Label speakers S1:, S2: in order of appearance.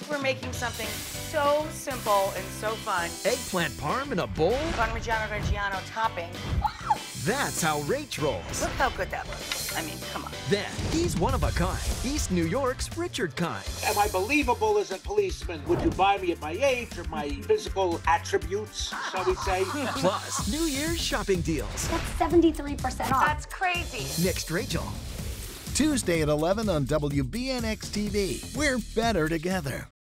S1: We're making something so simple and so fun.
S2: Eggplant parm in a bowl?
S1: Parmigiano-Reggiano topping.
S2: That's how Rach rolls.
S1: Look how good that looks. I mean, come on.
S2: Then, he's one of a kind. East New York's Richard Kind.
S3: Am I believable as a policeman? Would you buy me at my age or my physical attributes, shall we say?
S2: Plus, New Year's shopping deals.
S4: That's 73% off.
S1: That's crazy.
S2: Next Rachael.
S5: Tuesday at 11 on WBNX-TV. We're better together.